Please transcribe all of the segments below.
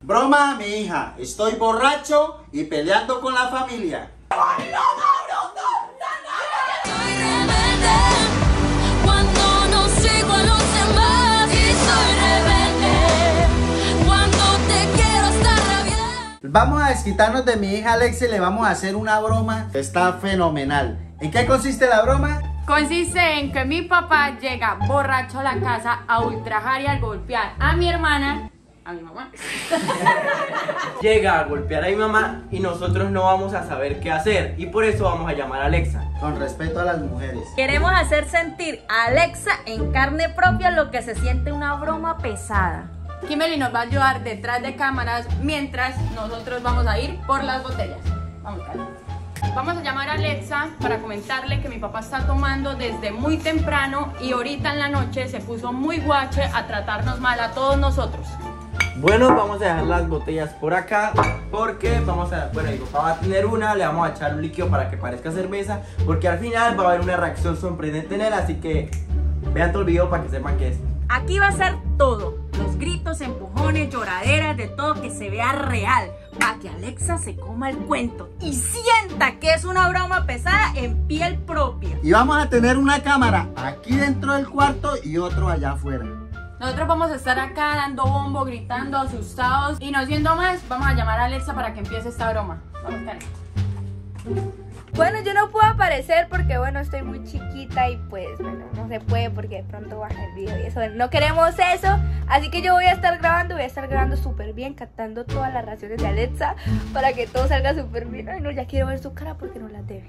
Broma a mi hija, estoy borracho y peleando con la familia. ¡Ay, no, Mauro, no! Soy rebelde cuando no sigo a los demás. Y soy rebelde cuando te quiero hasta rabiar. Vamos a desquitarnos de mi hija Alexa y le vamos a hacer una broma. Está fenomenal. ¿En qué consiste la broma? Consiste en que mi papá llega borracho a la casa a ultrajar y a golpear a mi hermana, a mi mamá. Llega a golpear a mi mamá y nosotros no vamos a saber qué hacer. Y por eso vamos a llamar a Alexa. Con respeto a las mujeres. Queremos hacer sentir a Alexa en carne propia lo que se siente una broma pesada. Kimberly nos va a ayudar detrás de cámaras mientras nosotros vamos a ir por las botellas. Vamos, Carlos. Vamos a llamar a Alexa para comentarle que mi papá está tomando desde muy temprano y ahorita en la noche se puso muy guache a tratarnos mal a todos nosotros. Bueno, vamos a dejar las botellas por acá porque vamos a, bueno, mi papá va a tener una, le vamos a echar un líquido para que parezca cerveza, porque al final va a haber una reacción sorprendente en él, así que vean todo el video para que sepan qué es. Aquí va a ser todo, los gritos, empujones, lloraderas, de todo que se vea real, para que Alexa se coma el cuento y sienta que es una broma pesada en piel propia. Y vamos a tener una cámara aquí dentro del cuarto y otro allá afuera. Nosotros vamos a estar acá dando bombo, gritando, asustados. Y no siendo más, vamos a llamar a Alexa para que empiece esta broma. Vamos, Karen. Bueno, yo no puedo aparecer porque, bueno, estoy muy chiquita y pues, bueno, no se puede porque de pronto baja el video y eso. No queremos eso, así que yo voy a estar grabando súper bien, captando todas las reacciones de Alexa para que todo salga súper bien. Ay, no, ya quiero ver su cara porque no la debe.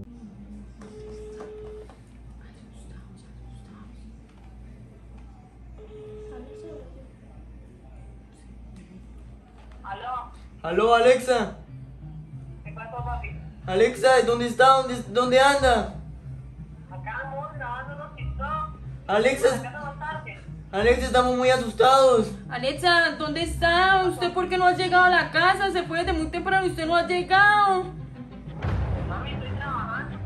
Aló, Alexa. ¿Qué pasó, papi? Alexa, ¿dónde está? ¿Dónde anda? Acá, amor, grabando los TikTok. Alexa, Acá no tarde. Alexa, estamos muy asustados. Alexa, ¿dónde está? ¿Usted por qué no ha llegado a la casa? Se fue desde muy temprano y usted no ha llegado. Mami, estoy trabajando.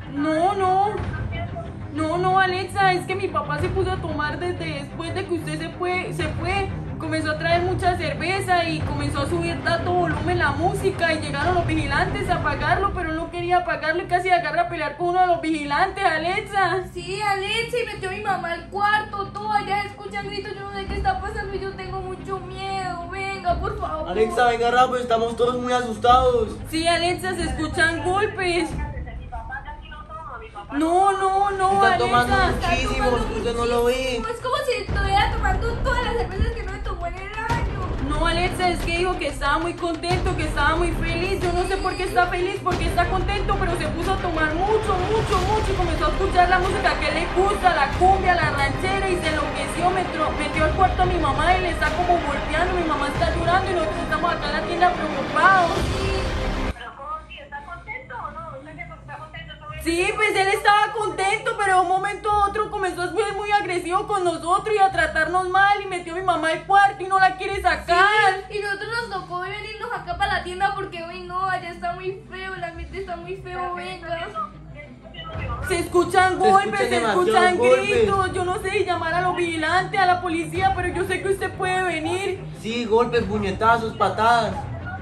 No, Alexa, es que mi papá se puso a tomar desde después de que usted se fue. Comenzó a traer mucha cerveza y comenzó a subir tanto volumen la música y llegaron los vigilantes a apagarlo, pero él no quería apagarlo y casi agarra a pelear con uno de los vigilantes, Alexa. Sí, Alexa, y metió a mi mamá al cuarto, todo allá escuchan gritos, yo no sé qué está pasando y yo tengo mucho miedo. Venga, por favor. Alexa, venga rápido, estamos todos muy asustados. Sí, Alexa, se escuchan golpes. Mi papá casi no toma, mi papá. No, Está tomando Alexa. muchísimo, usted no lo ve. Es como si estuviera tomando todas las cervezas que no me tomó en el año. No, Alexa, es que dijo que estaba muy contento, que estaba muy feliz. Yo no sé por qué está feliz, por qué está contento, pero se puso a tomar mucho y comenzó a escuchar la música que le gusta, la cumbia, la ranchera, y se enloqueció, metió al cuarto a mi mamá y le está como golpeando. Mi mamá está llorando y nosotros estamos acá en la tienda preocupados. Pero, ¿cómo si está contento o no? ¿Usted que está contento? Sí, pues él estaba contento, pero de un momento a otro comenzó a ser muy agresivo con nosotros y a tratarnos mal y metió a mi mamá al cuarto y no la quiere sacar. Sí, y nosotros nos tocó venirnos acá para la tienda porque hoy no, allá está muy feo, el ambiente está muy feo, venga. Se escuchan golpes, se demasiados escuchan golpes. gritos, yo no sé, llamar a los vigilantes, a la policía, pero yo sé que usted puede venir. Sí, golpes, puñetazos, patadas.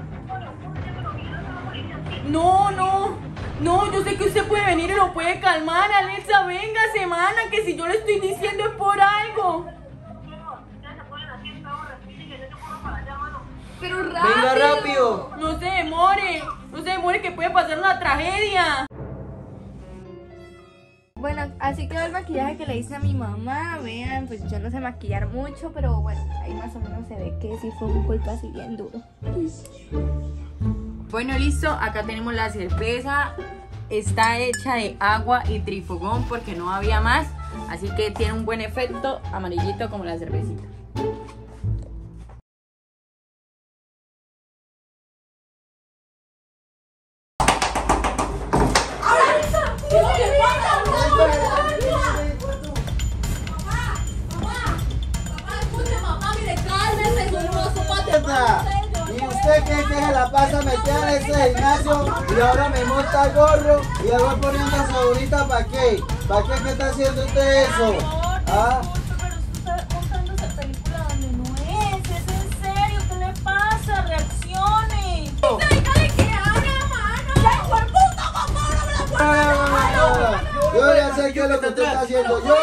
No, yo sé que usted puede venir y lo puede calmar, Alexa, venga, semana, que si yo le estoy diciendo es por algo. Pero rápido. Venga rápido. No se demore que puede pasar una tragedia. Bueno, así quedó el maquillaje que le hice a mi mamá. Vean, pues yo no sé maquillar mucho, pero bueno, ahí más o menos se ve que sí fue un golpe así bien duro. Bueno, listo, acá tenemos la cerveza. Está hecha de agua y trifogón porque no había más. Así que tiene un buen efecto amarillito como la cervecita. ¿Y usted qué se la pasa metida en ese gimnasio y ahora me monta gorro y le voy poniendo segurita para qué? ¿Para qué? ¿Qué está haciendo usted eso? ¿Ah? Pero usted está montando esa película donde no es en serio, ¿qué le pasa? sé qué es lo que usted está haciendo. Yo.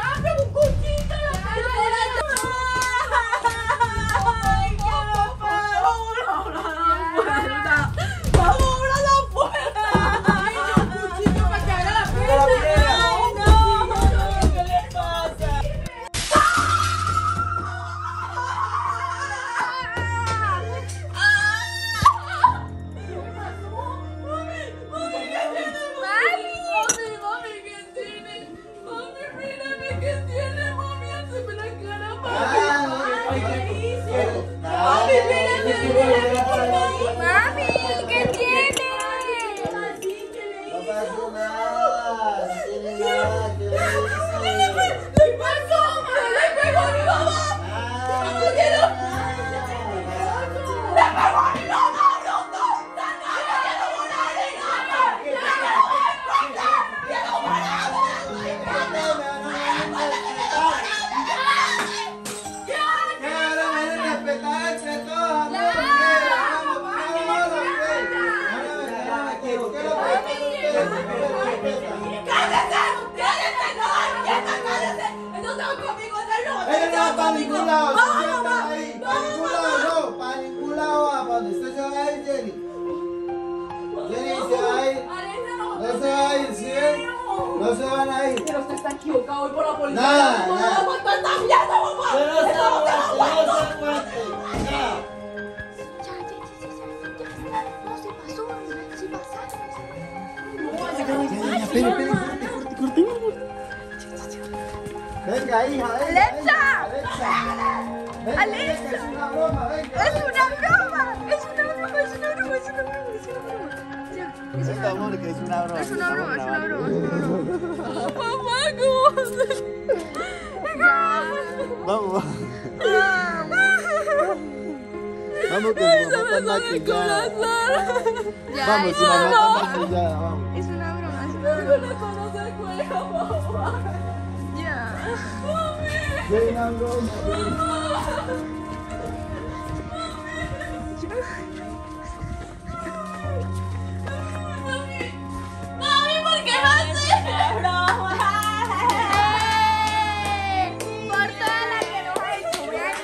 Mami, ¿qué tiene? No pasó nada, no tiene nada, ¿qué le hice? ¿Qué pasó? ¡Le pegó a mi mamá! Ella no va para ningún lado, se sientan ahí, para ningún lado no, para ningún lado va, para donde usted se va a ir, Jenny. Jenny se va a ir, no se va a ir, ¿sí? No se van a ir. Pero usted está equivocado, voy por la policía. Nada, No nada. aguanto esta mierda, mamá. Pero no se aguante, no se aguante, ya. No se pasó, sí pasaron. Venga, hija, venga, Alexa. Alexa. Venga, Alexa. venga, es una broma, venga. Es una broma, es una broma, es una broma, es una broma, es una broma. Ya, es una broma. Amor, que es una broma. Es una broma, es una broma, es una broma. Mamá, ¿cómo Vamos. Vamos que su mamá está maquillada. Ya, Vamos, es su mamá una está broma. maquillada, vamos. Es una broma, es una broma. no se cuelga, mamá? Ya. Es una broma. Mami, ¿por qué no haces? Por toda la que nos ha hecho, vean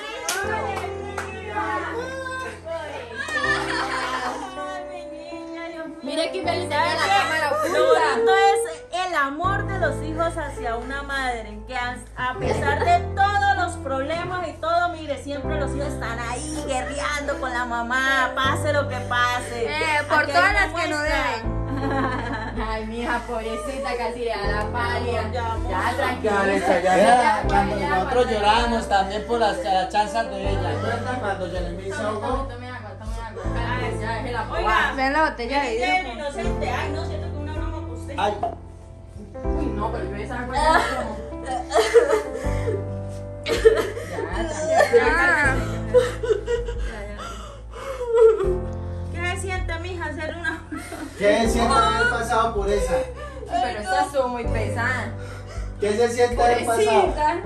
Mira que me le la cámara Lo bonito es el amor de los hijos hacia una madre, que a pesar de todos los problemas y todo, mire, siempre los hijos están ahí guerreando con la mamá, pase lo que pase. por Aquí hay todas una las que no muestra. deben. Ay, mija, pobrecita, casi le da la palia. Ya, tranquila. Alexa, ya. Vea, cuando nosotros llorábamos también por las chanzas de ella. ¿Recuerda cuando Jeremy se ahogó? Tome agua, tome agua. Espérate, ya dejé la Oiga, Vean la botella de bien vidrio. inocente, ay, no, siento que una broma por usted. Ay, Uy, no, pero yo esa cuenta como. ¿Qué se siente, mija, hacer una... ¿qué se siente haber pasado por esa? Pero esta estuvo muy pesada. ¿Qué se siente haber pasado? Pobrecita.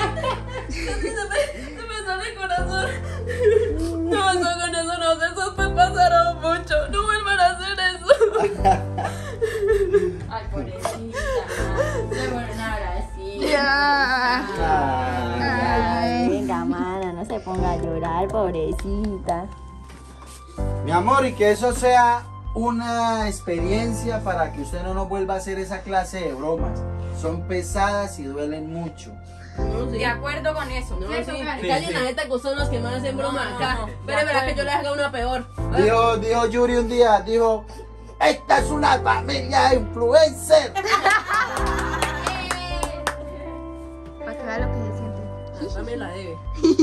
Se me sale el corazón. No, eso con eso no, esos me pasaron mucho. No vuelvan a hacer eso. Ay, pobrecita. Se vuelven así. Ay. Venga, mana, no se ponga a llorar, pobrecita. Mi amor, y que eso sea una experiencia para que usted no nos vuelva a hacer esa clase de bromas. Son pesadas y duelen mucho. De acuerdo con eso. No, ¿Cierto, sí, Karen? callen la neta que son los que más hacen broma No, acá. no, Pero de verás que acuerdo. yo les haga una peor. Dijo Yuri un día, dijo, esta es una familia de influencer. Para que vea lo que se siente. También la debe.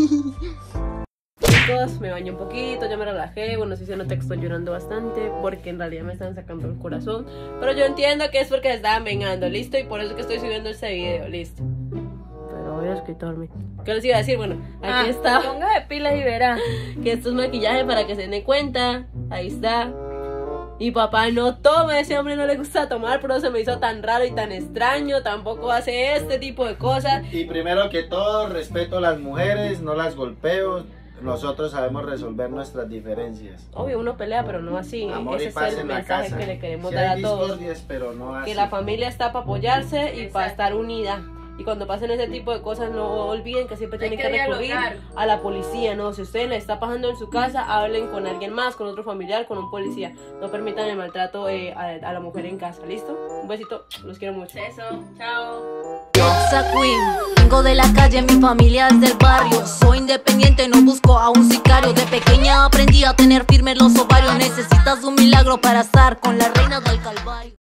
Chicos, me bañé un poquito, ya me relajé. Bueno, sí se nota que estoy llorando bastante porque en realidad me están sacando el corazón. Pero yo entiendo que es porque se estaban vengando, ¿listo? Y por eso es que estoy subiendo este video, ¿listo? Pero voy a escritorme. ¿Qué les iba a decir? Bueno, aquí está. Ponga de pilas y verá. Que esto es maquillaje para que se den cuenta. Ahí está. Y papá no toma, ese hombre no le gusta tomar, pero se me hizo tan raro y tan extraño. Tampoco hace este tipo de cosas. Y primero que todo, respeto a las mujeres, no las golpeo. nosotros sabemos resolver nuestras diferencias. Obvio, uno pelea, pero no así. Amor y Ese paz es el en la mensaje casa. que le queremos Sí dar hay a todos. discordias, pero no así. Que la familia está para apoyarse y para estar unida. Y cuando pasen ese tipo de cosas, no olviden que siempre tienen que recurrir a la policía, ¿no? Si usted le está pasando en su casa, hablen con alguien más, con otro familiar, con un policía. No permitan el maltrato a la mujer en casa, ¿listo? Un besito, los quiero mucho. Eso, chao. Rosa Queen, vengo de la calle, mi familia es del barrio. Soy independiente, no busco a un sicario. De pequeña aprendí a tener firmes los ovarios. Necesitas un milagro para estar con la reina del Calvario.